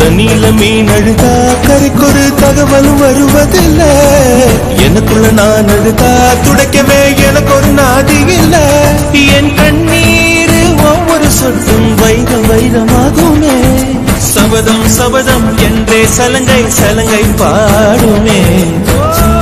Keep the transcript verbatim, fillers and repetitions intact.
தண்ணியில மீன் அழுதா கரைக்கொரு தகவலும் வருவதில்லை. எனக்குள்ள நான் அழுதா துடைக்கவே எனக்கு ஒரு நாதி இல்லை. என் கண்ணீர் ஒவ்வொரு சொட்டும் வைரம் வைரமாகுமே. சபதம் சபதம் என்றே சலங்கை சலங்கை பாடுமே.